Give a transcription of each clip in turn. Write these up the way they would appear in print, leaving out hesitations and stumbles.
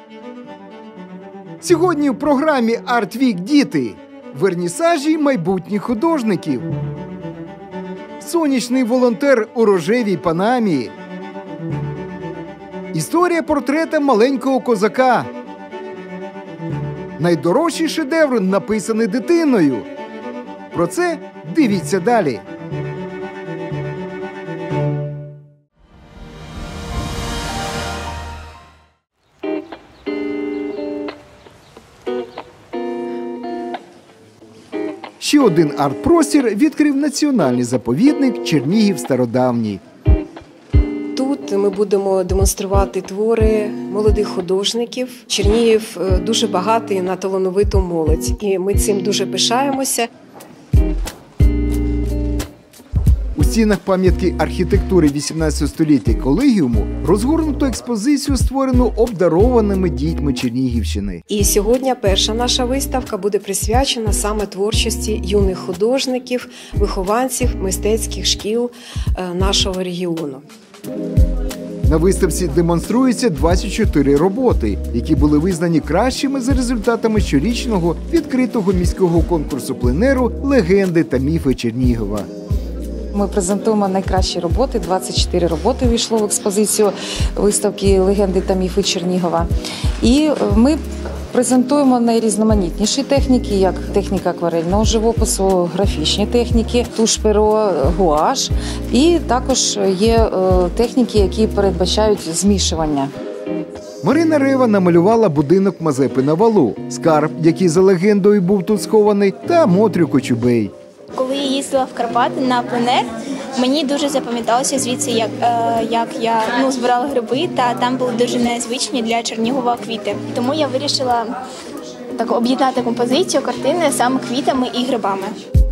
Сьогодні в програмі «Арт-Вік. Діти» вернісажі майбутніх художників. Сонячний волонтер у рожевій панамі. Історія портрета маленького козака. Найдорожчий шедевр, написаний дитиною. Про це дивіться далі. Ще один арт-простір відкрив національний заповідник Чернігів Стародавній. Тут ми будемо демонструвати твори молодих художників. Чернігів дуже багатий на талановиту молодь, і ми цим дуже пишаємося. У стінах пам'ятки архітектури 18 століття колегіуму розгорнуто експозицію, створену обдарованими дітьми Чернігівщини. І сьогодні перша наша виставка буде присвячена саме творчості юних художників, вихованців мистецьких шкіл нашого регіону. На виставці демонструються 24 роботи, які були визнані кращими за результатами щорічного відкритого міського конкурсу пленеру «Легенди та міфи Чернігова». Ми презентуємо найкращі роботи. 24 роботи увійшло в експозицію виставки «Легенди та міфи Чернігова». І ми презентуємо найрізноманітніші техніки, як техніка акварельного живопису, графічні техніки, туш-перо, гуаш. І також є техніки, які передбачають змішування. Марина Рева намалювала будинок Мазепи на валу, скарб, який за легендою був тут схований, та Мотрю Кочубей. Коли я їздила в Карпати на пленер, мені дуже запам'яталося звідси, як я збирала гриби, та там були дуже незвичні для Чернігова квіти. Тому я вирішила об'єднати композицію картини саме квітами і грибами.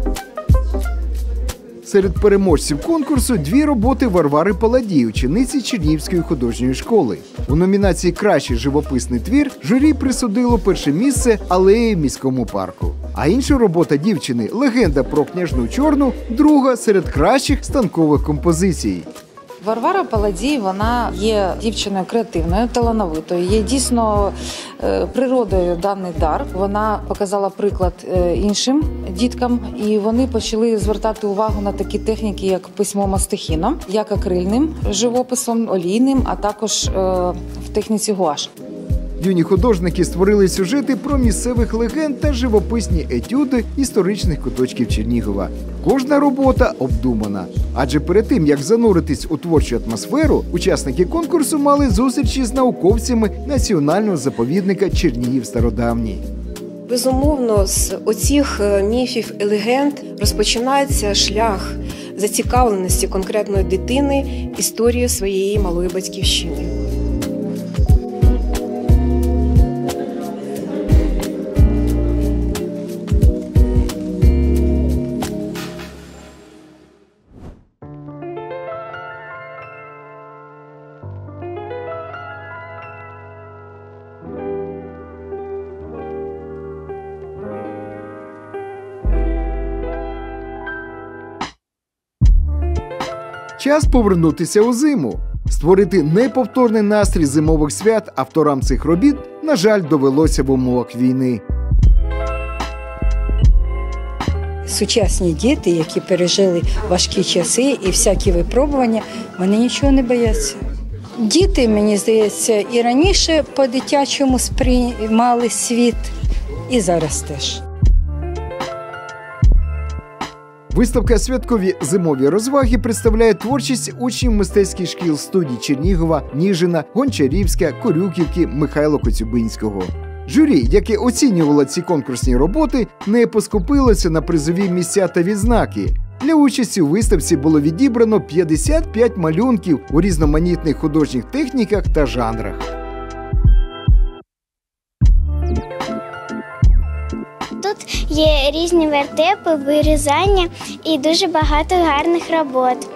Серед переможців конкурсу 2 роботи Варвари Паладій, учениці Чернігівської художньої школи. У номінації «Кращий живописний твір» журі присудило перше місце «Алеї в міському парку». А інша робота дівчини «Легенда про княжну Чорну» друга серед кращих станкових композицій. Варвара Паладій, вона є дівчиною креативною, талановитою, є дійсно природою даний дар. Вона показала приклад іншим діткам, і вони почали звертати увагу на такі техніки, як письмо мастихіном, як акрильним живописом, олійним, а також в техніці гуаш. Юні художники створили сюжети про місцевих легенд та живописні етюди історичних куточків Чернігова. Кожна робота обдумана. Адже перед тим, як зануритись у творчу атмосферу, учасники конкурсу мали зустрічі з науковцями Національного заповідника Чернігів Стародавній. Безумовно, з оцих міфів і легенд розпочинається шлях зацікавленості конкретної дитини історією своєї малої батьківщини. Час повернутися у зиму. Створити неповторний настрій зимових свят авторам цих робіт, на жаль, довелося в умовах війни. Сучасні діти, які пережили важкі часи і всякі випробування, вони нічого не бояться. Діти, мені здається, і раніше по-дитячому сприймали світ, і зараз теж. Виставка «Святкові зимові розваги» представляє творчість учнів мистецьких шкіл студій Чернігова, Ніжина, Гончарівська, Корюківки, Михайла Коцюбинського. Журі, яке оцінювало ці конкурсні роботи, не поскупилося на призові місця та відзнаки. Для участі у виставці було відібрано 55 малюнків у різноманітних художніх техніках та жанрах. Тут є різні вертепи, вирізання і дуже багато гарних робот.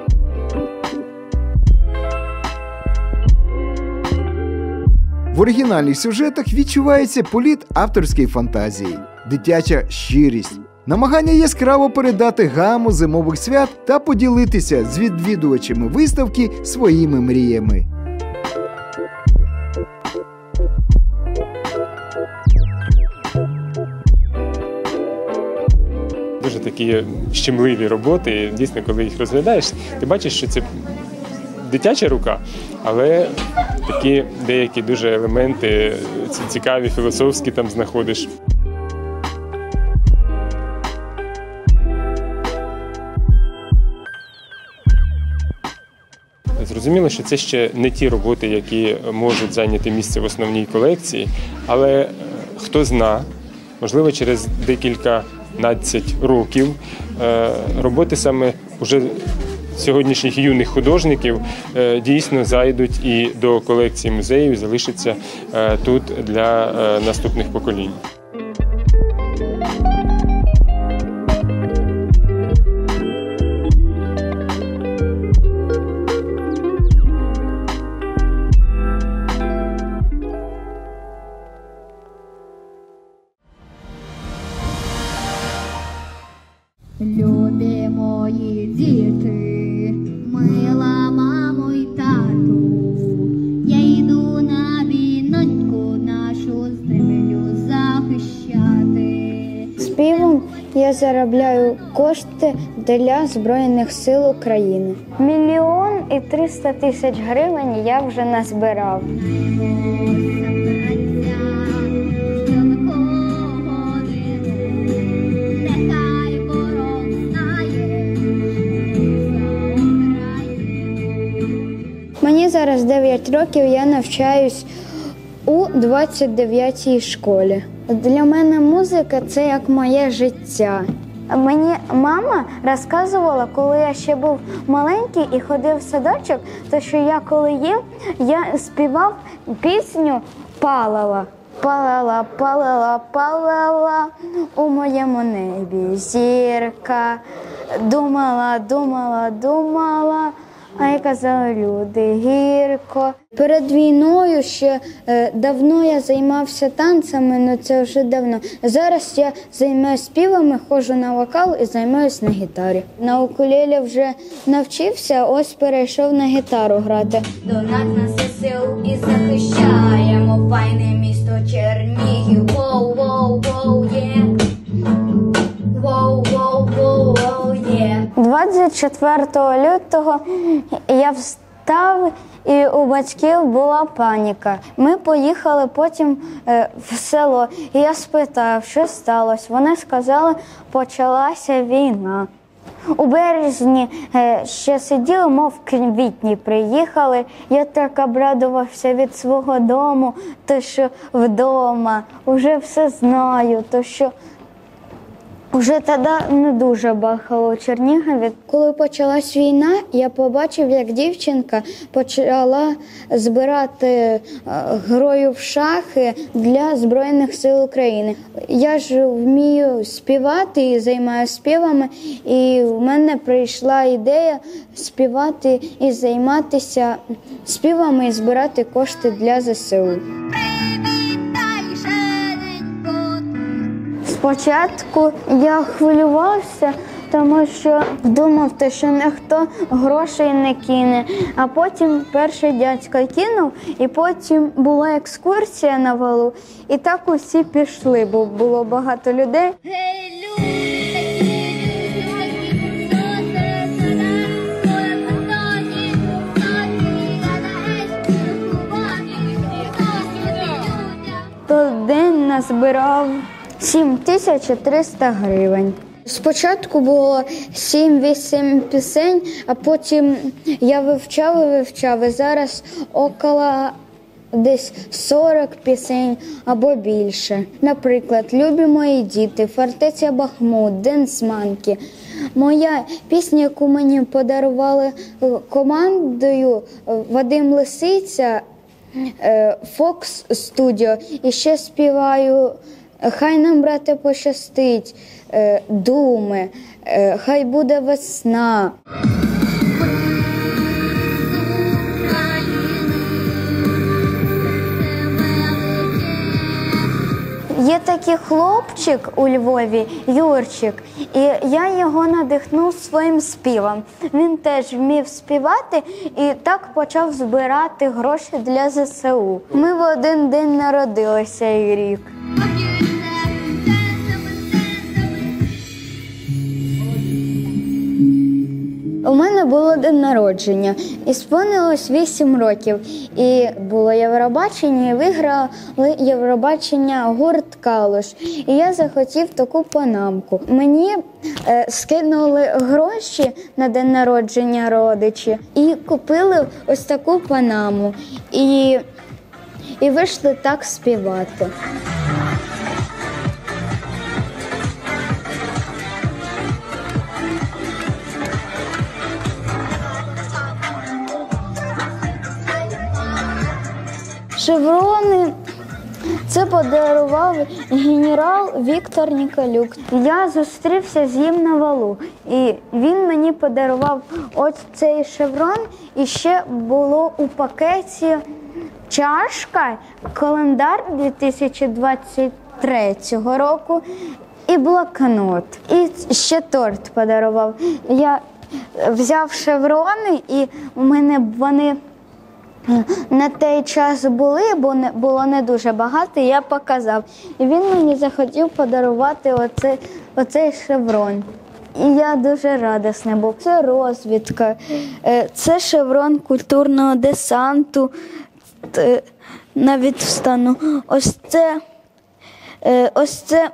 В оригінальних сюжетах відчувається політ авторської фантазії, дитяча щирість, намагання яскраво передати гаму зимових свят та поділитися з відвідувачами виставки своїми мріями. дуже такі щемливі роботи. Дійсно, коли їх розглядаєш, ти бачиш, що це дитяча рука, але такі деякі дуже елементи цікаві, філософські там знаходиш. Зрозуміло, що це ще не ті роботи, які можуть зайняти місце в основній колекції, але хто зна, можливо, через декільканадцять років роботи саме уже сьогоднішніх юних художників дійсно зайдуть і до колекції музею, залишаться тут для наступних поколінь. Любі мої діти, мила мамо й тату, я йду на війноньку нашу землю захищати. Співом я заробляю кошти для Збройних сил України. 1 300 000 гривень я вже назбирав. Мені зараз 9 років, я навчаюсь у 29-й школі. Для мене музика – це як моє життя. Мені мама розказувала, коли я ще був маленький і ходив в садочок, то що я коли їв, я співав пісню «Палала». Палала, палала, палала у моєму небі зірка. Думала, думала, думала, а й казали люди гірко. Перед війною ще давно я займався танцями, але це вже давно. Зараз я займаюся співами, ходжу на вокал і займаюся на гітарі. На укулелі вже навчився, ось перейшов на гітару грати. До нас на ЗСУ і захищаємо файне місто Чернігів. Воу, воу, воу, є. Воу, воу, воу, воу, є. 24 лютого я встав, і у батьків була паніка. Ми поїхали потім в село, і я спитав, що сталося. Вони сказали, почалася війна. У березні ще сиділи, мов в квітні приїхали. Я так обрадувався від свого дому, то що вдома, вже все знаю, то що вже тоді не дуже бахало у Чернігові. Коли почалась війна, я побачив, як дівчинка почала збирати грою в шахи для Збройних сил України. Я ж вмію співати і займаюся співами, і в мене прийшла ідея співати і займатися співами і збирати кошти для ЗСУ. Спочатку я хвилювався, тому що думав, що ніхто грошей не кине. А потім перший дядько кинув, і потім була екскурсія на валу. І так усі пішли, бо було багато людей. Той день назбирав 7300 гривень. Спочатку було 7-8 пісень, а потім я вивчав, і зараз около десь 40 пісень або більше. Наприклад, «Любі мої діти», «Фортеця Бахмут», «Денсманки». Моя пісня, яку мені подарували командою Вадим Лисиця, Fox Studio, і ще співаю «Хай нам, брате, пощастить», «Думи», «Хай буде весна». Є такий хлопчик у Львові, Юрчик, і я його надихнув своїм співом. Він теж вмів співати і так почав збирати гроші для ЗСУ. Ми в один день народилися і рік. мене було день народження, і сповнилось 8 років. І було Євробачення, і виграли Євробачення гурт «Калуш». І я захотів таку панамку. Мені скинули гроші на день народження родичі і купили ось таку панаму. І вийшли так співати. Шеврони – це подарував генерал Віктор Ніколюк. Я зустрівся з ним на валу, і він мені подарував ось цей шеврон, і ще було у пакеті чашка, календар 2023 року і блокнот. І ще торт подарував. Я взяв шеврони, і у мене вони на той час були, бо було не дуже багато, і я показав. І він мені захотів подарувати оцей шеврон. І я дуже радісна був. Це розвідка, це шеврон культурного десанту, навіть встану. Ось це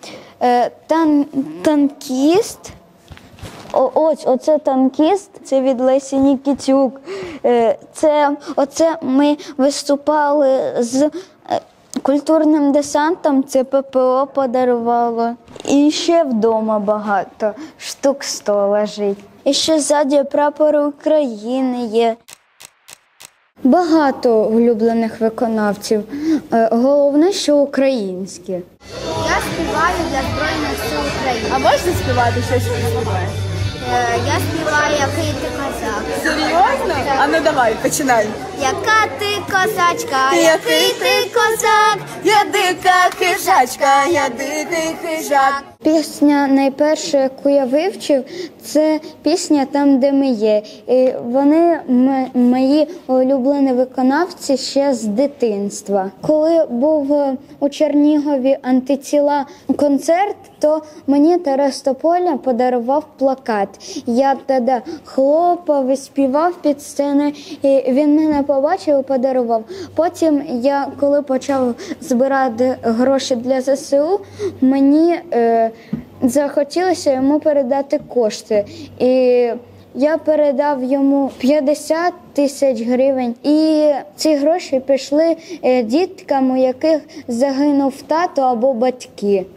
танкіст. Оце танкіст, це від Лесі Нікітюк. Оце ми виступали з культурним десантом, це ППО подарувало. І ще вдома багато, штук 100 лежить. І ще ззаді прапор України є. Багато улюблених виконавців, головне, що українські. Я співаю для Збройних сил України. А можеш співати щось, що ти співаєш? Я співаю «Який ти козак». Серйозно? А ну давай, починай. Яка ти козачка, який ти козак, я дика хижачка, я дикий хижак. Пісня найперша, яку я вивчив, це пісня «Там, де ми є». І вони мої улюблені виконавці ще з дитинства. Коли був у Чернігові «Антитіла» концерт, то мені Тарас Тополя подарував плакат. Я тоді хлопав і співав під сценою, і він мене побачив і подарував. Потім я, коли почав збирати гроші для ЗСУ, мені захотілося йому передати кошти. І я передав йому 50 тисяч гривень. І ці гроші пішли діткам, у яких загинув тато або батьки.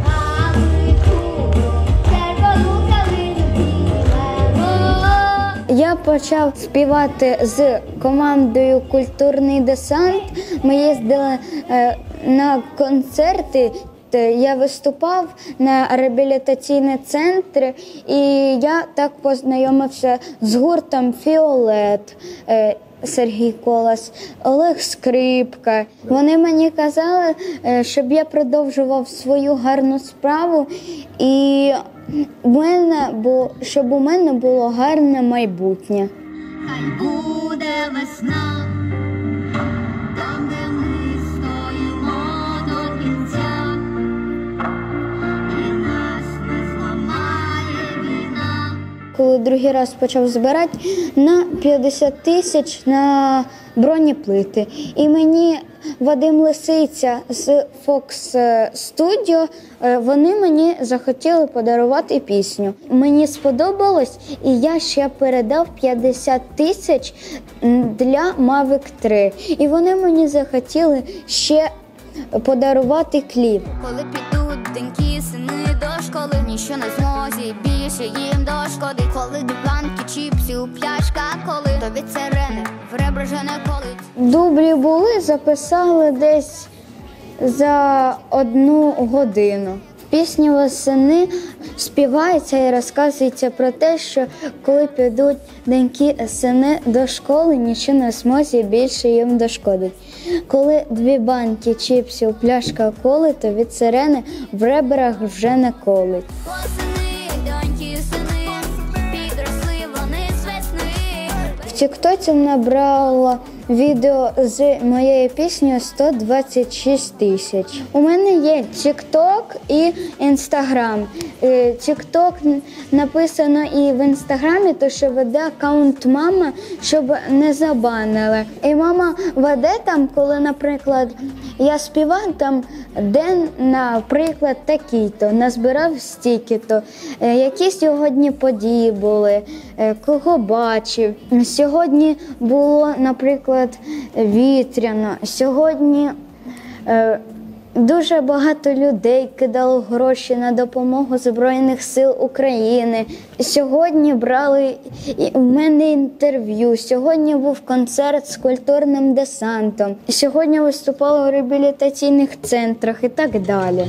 Я почав співати з командою «Культурний десант». Ми їздили на концерти. Я виступав на реабілітаційні центри, і я так познайомився з гуртом «Фіолет», Сергій Колас, Олег Скрипка. Вони мені казали, щоб я продовжував свою гарну справу і щоб у мене було гарне майбутнє. Хай буде весна, там, де ми стоїмо до кінця, і нас не зламає війна. Коли другий раз почав збирати на 50 тисяч на бронеплити. І мені Вадим Лисиця з Fox Studio, вони мені захотіли подарувати пісню. Мені сподобалось, і я ще передав 50 тисяч для Mavic 3. І вони мені захотіли ще подарувати кліп. Коли підуть деньки, сини до школи, ніщо не зможе більше їм дошкоди. Коли до банки чіпсів пляшка, коли то від сирени в ребра вже не колить. Дублі були, записали десь за 1 годину. В пісні «Восени» співається і розказується про те, що коли підуть деньки сини до школи, нічого не зможе більше їм дошкодить. Коли 2 банки чіпсів пляшка коли, то від сирени в ребрах вже не колить. Восени, доньки, сини, підросли вони з весни. В тіктоці набрало відео з моєю піснею 126 тисяч. У мене є TikTok і Instagram. TikTok написано і в Інстаграмі, то що веде аккаунт мама, щоб не забанили. І мама веде там, коли, наприклад, я співаю там день, наприклад, такий-то, назбирав стільки-то, які сьогодні події були, кого бачив. Сьогодні було, наприклад, вітряно. Сьогодні дуже багато людей кидало гроші на допомогу Збройних сил України. Сьогодні брали у мене інтерв'ю. Сьогодні був концерт з культурним десантом. Сьогодні виступала у реабілітаційних центрах і так далі.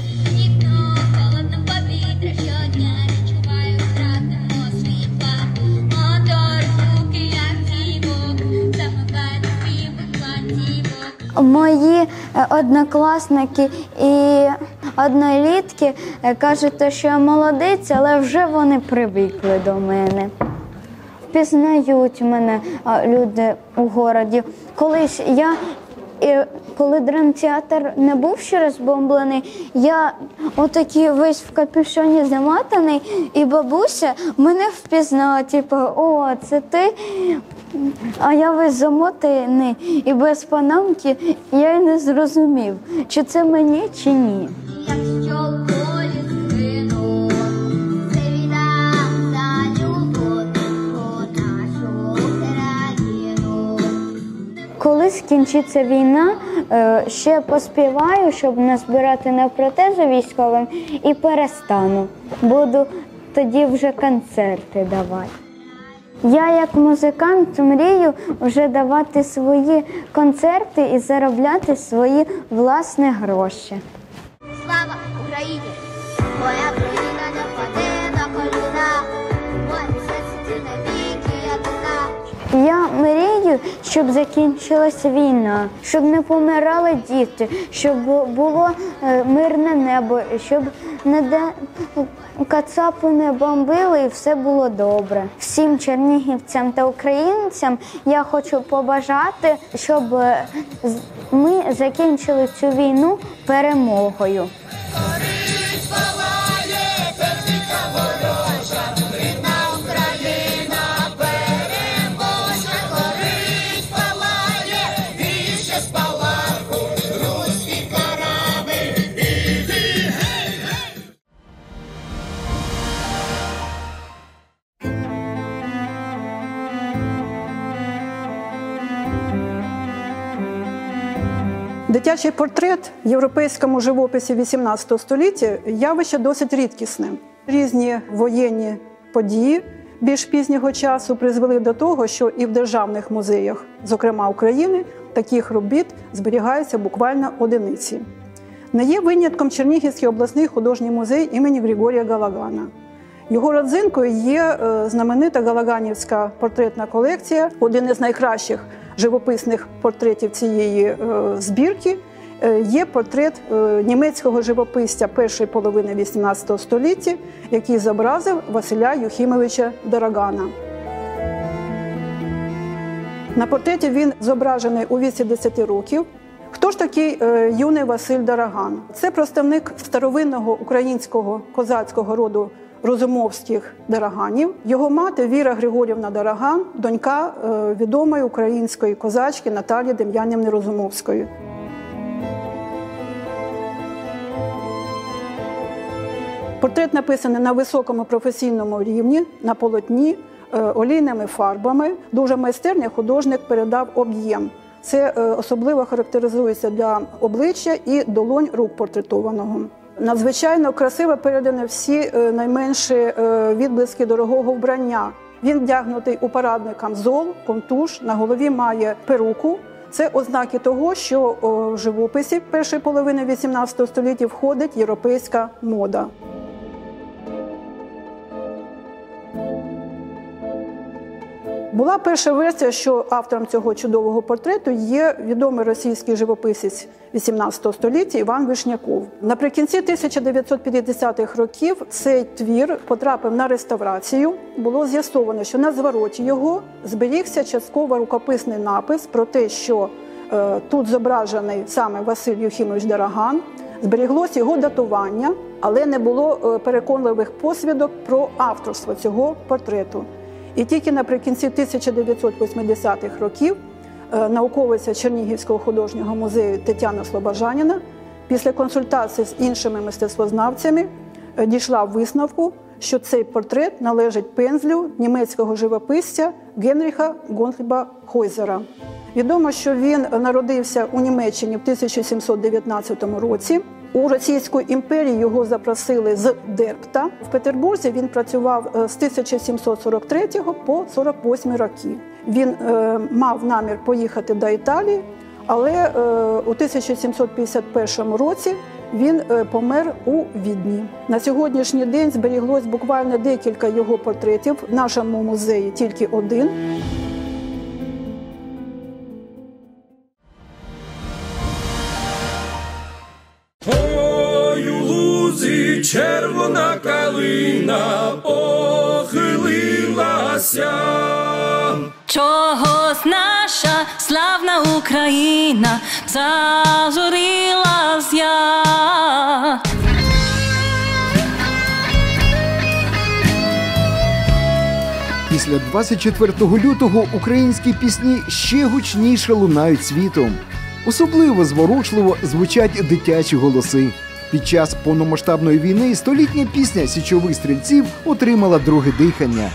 Мої однокласники і однолітки кажуть, що я молодець, але вже вони привикли до мене. Впізнають мене люди у городі. Колись коли драмтеатр не був ще розбомблений, я отакий весь в капюшоні заматаний, і бабуся мене впізнала, типу, о, це ти? А я весь замотаний і без панамки, я й не зрозумів, чи це мені, чи ні. Коли скінчиться війна, ще поспіваю, щоб назбирати на протези військовим, і перестану. Буду тоді вже концерти давати. Я як музикант мрію вже давати свої концерти і заробляти свої власні гроші. Слава Україні! Моя країна не впаде на коліна, моє серце ти навіки єдина. Я мрію, щоб закінчилася війна, щоб не помирали діти, щоб було мирне небо, щоб кацапи не бомбили і все було добре. Всім чернігівцям та українцям я хочу побажати, щоб ми закінчили цю війну перемогою. Дитячий портрет в європейському живописі XVIII століття – явище досить рідкісне. Різні воєнні події більш пізнього часу призвели до того, що і в державних музеях, зокрема України, таких робіт зберігаються буквально одиниці. Не є винятком Чернігівський обласний художній музей імені Григорія Галагана. Його родзинкою є знаменита галаганівська портретна колекція, один із найкращих живописних портретів цієї збірки є портрет німецького живописця першої половини XVIII століття, який зобразив Василя Юхимовича Дарагана. На портреті він зображений у віці 10 років. Хто ж такий юний Василь Дараган? Це представник старовинного українського козацького роду розумовських Дараганів. Його мати Віра Григорівна Дараган, донька відомої української козачки Наталії Дем'янівни Розумовської. Портрет написаний на високому професійному рівні, на полотні, олійними фарбами. Дуже майстерно художник передав об'єм. Це особливо характеризується для обличчя і долонь рук портретованого. Надзвичайно красиво передані всі найменші відблиски дорогого вбрання. Він вдягнутий у парадний камзол, контуш, на голові має перуку. Це ознаки того, що в живописі першої половини XVIII століття входить європейська мода. Була перша версія, що автором цього чудового портрету є відомий російський живописець XVIII століття Іван Вишняков. Наприкінці 1950-х років цей твір потрапив на реставрацію. Було з'ясовано, що на звороті його зберігся частково рукописний напис про те, що тут зображений саме Василь Юхимович Дороган. Зберіглося його датування, але не було переконливих посвідок про авторство цього портрету. І тільки наприкінці 1980-х років науковиця Чернігівського художнього музею Тетяна Слобожаніна після консультацій з іншими мистецтвознавцями дійшла висновку, що цей портрет належить пензлю німецького живописця Генріха Гонтгельба Хойзера. Відомо, що він народився у Німеччині в 1719 році. У Російську імперію його запросили з Дерпта. В Петербурзі він працював з 1743 по 48 роки. Він мав намір поїхати до Італії, але у 1751 році він помер у Відні. На сьогоднішній день зберіглось буквально декілька його портретів. В нашому музеї тільки один. Ой, у лузі червона калина похилилася. Чогось наша славна Україна зажурилась я. Після 24 лютого українські пісні ще гучніше лунають світом. Особливо зворушливо звучать дитячі голоси. Під час повномасштабної війни столітня пісня січових стрільців отримала друге дихання.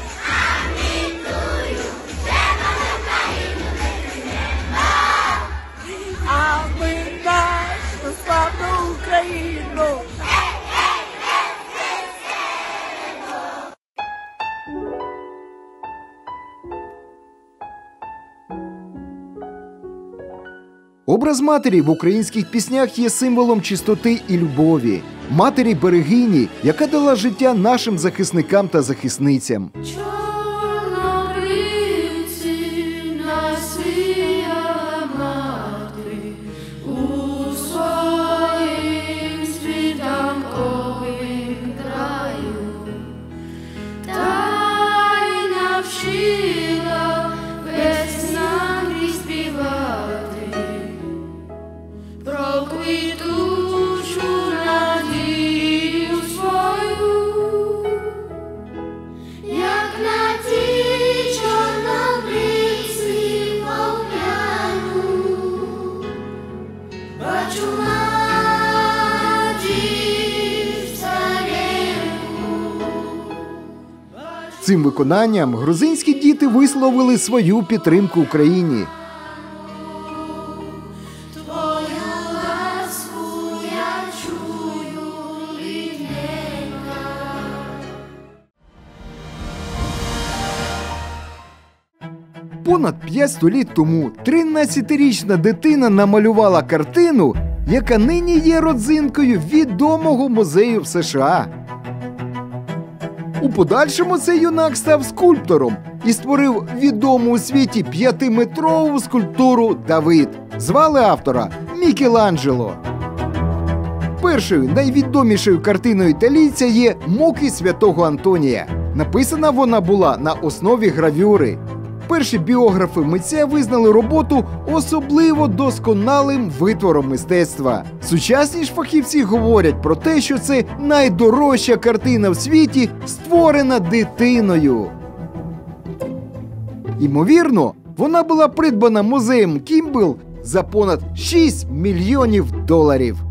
А ми нашу славну Україну. Образ матері в українських піснях є символом чистоти і любові. Матері-берегині, яка дала життя нашим захисникам та захисницям. Цим виконанням грузинські діти висловили свою підтримку Україні. Понад 5 століть тому 13-річна дитина намалювала картину, яка нині є родзинкою відомого музею в США. У подальшому цей юнак став скульптором і створив відому у світі 5-метрову скульптуру «Давид». Звали автора Мікеланджело. Першою найвідомішою картиною італійця є «Муки святого Антонія». Написана вона була на основі гравюри. Перші біографи митця визнали роботу особливо досконалим витвором мистецтва. Сучасні ж фахівці говорять про те, що це найдорожча картина в світі, створена дитиною. Ймовірно, вона була придбана музеєм Кімбл за понад $6 мільйонів.